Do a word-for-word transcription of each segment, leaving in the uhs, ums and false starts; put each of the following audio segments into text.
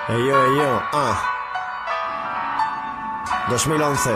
Ey yo, ey yo, ah dos mil once.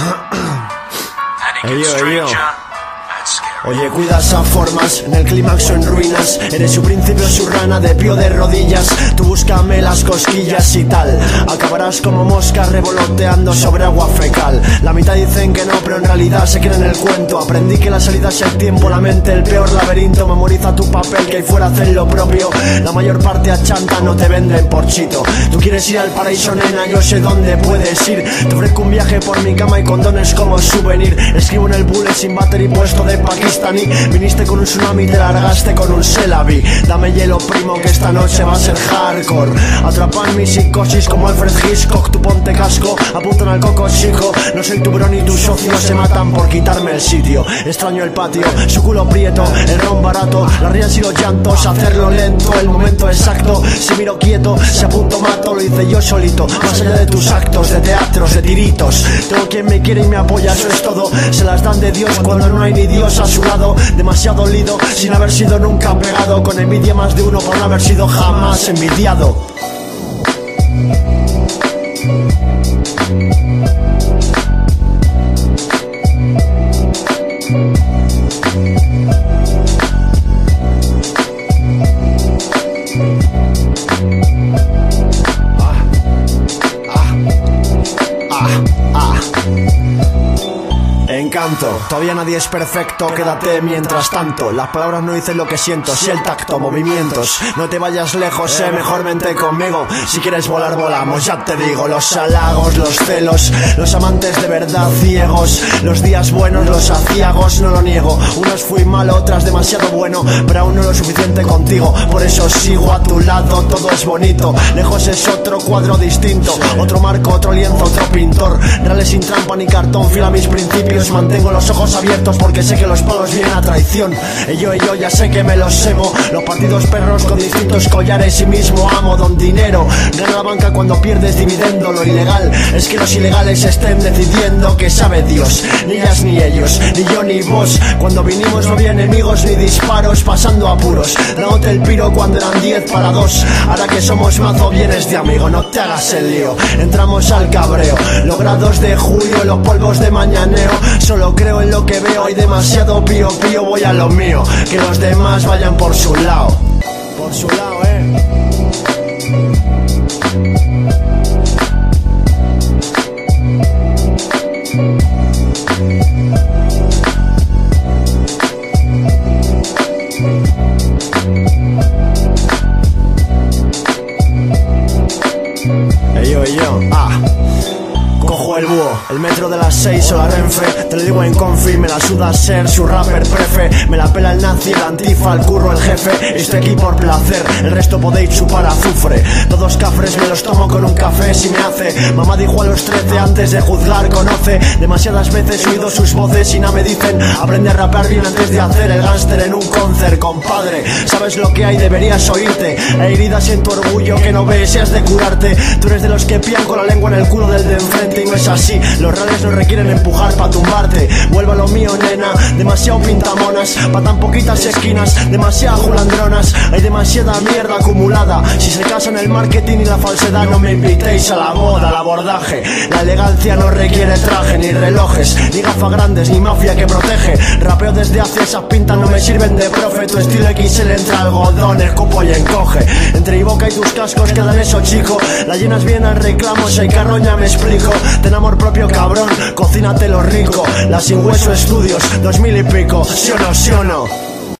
Ey yo, ey yo. Oye, cuida esas formas, en el clímax o en ruinas. Eres su príncipe o su rana de pío de rodillas. Tú búscame las cosquillas y tal. Acabarás como mosca revoloteando sobre agua fecal. La mitad dicen que no, pero en realidad se creen el cuento. Aprendí que la salida es el tiempo, la mente el peor laberinto. Memoriza tu papel, que ahí fuera hacen lo propio. La mayor parte achanta, no te venden por chito. Tú quieres ir al paraíso, nena, yo sé dónde puedes ir. Te ofrezco un viaje por mi cama y condones como souvenir. Escribo en el bullet sin battery puesto de Pakistán. Viniste con un tsunami, te largaste con un Celavi. Dame hielo, primo, que esta noche va a ser hardcore. Atrapan mi psicosis como Alfred Hitchcock. Tu ponte casco, apuntan al coco chico. No soy tu bro ni tu socio, se matan por quitarme el sitio. Extraño el patio, su culo prieto, el ron barato, las risas y los llantos, hacerlo lento, el momento exacto. Si miro quieto, si apunto mato, lo hice yo solito. Más allá de tus actos, de teatros, de tiritos. Tengo quien me quiere y me apoya, eso es todo. Se las dan de Dios cuando no hay ni Dios a su lado. Demasiado dolido, sin haber sido nunca pegado. Con envidia más de uno por no haber sido jamás envidiado. Encanto, todavía nadie es perfecto, quédate mientras tanto. Las palabras no dicen lo que siento, si el tacto, movimientos. No te vayas lejos, eh, mejor vente conmigo. Si quieres volar, volamos, ya te digo. Los halagos, los celos, los amantes de verdad ciegos. Los días buenos, los aciagos, no lo niego. Unos fui malo, otras demasiado bueno, pero aún no lo suficiente contigo. Por eso sigo a tu lado, todo es bonito. Lejos es otro cuadro distinto, otro marco, otro lienzo, otro pintor. Reales sin trampa ni cartón, fiel a mis principios. Mantengo los ojos abiertos porque sé que los palos vienen a traición. Y yo y yo ya sé que me los semo. Los partidos perros con distintos collares y mismo amo don dinero. Gana la banca cuando pierdes dividendo. Lo ilegal es que los ilegales estén decidiendo. Que sabe Dios, ni ellas ni ellos, ni yo ni vos. Cuando vinimos no había enemigos ni disparos, pasando apuros, dándote el piro cuando eran diez para dos. Ahora que somos mazo vienes de amigo, no te hagas el lío. Entramos al cabreo, los grados de julio, los polvos de mañaneo. Solo creo en lo que veo, hay demasiado pío pío, voy a lo mío. Que los demás vayan por su lado. Por su lado, eh. Ey yo, ey yo, ah. Cojo el búho, el metro de las seis o la Renfe. Te lo digo en confi, me la suda ser su rapper prefe. Me la pela el nazi, el antifa, el curro, el jefe. Estoy aquí por placer, el resto podéis chupar azufre. Todos cafres me los tomo con un café si me hace. Mamá dijo a los trece antes de juzgar conoce. Demasiadas veces he oído sus voces y no me dicen. Aprende a rapear bien antes de hacer el gánster en un concert, compadre. Sabes lo que hay, deberías oírte. Hay heridas en tu orgullo que no ves y has de curarte. Tú eres de los que pían con la lengua en el culo del de enfrente. Y no es así, los reales no requieren empujar pa' tumbarte. Vuelva lo mío, nena, demasiado pintamonas, pa' tan poquitas esquinas, demasiadas julandronas. Hay demasiada mierda acumulada. Si se casan el marketing y la falsedad, no me invitéis a la boda, al abordaje. La elegancia no requiere traje, ni relojes, ni gafas grandes, ni mafia que protege. Rapeo desde hace, esas pintas no me sirven de profe. Tu estilo X L entre algodón, escupo y encoge. Entre mi boca y tus cascos quedan eso, chico. La llenas bien al reclamo, si hay carroña me explico. Ten amor propio, cabrón, cocínate lo rico. La Sin Hueso Estudios, dos mil y pico, sí o no, sí o no.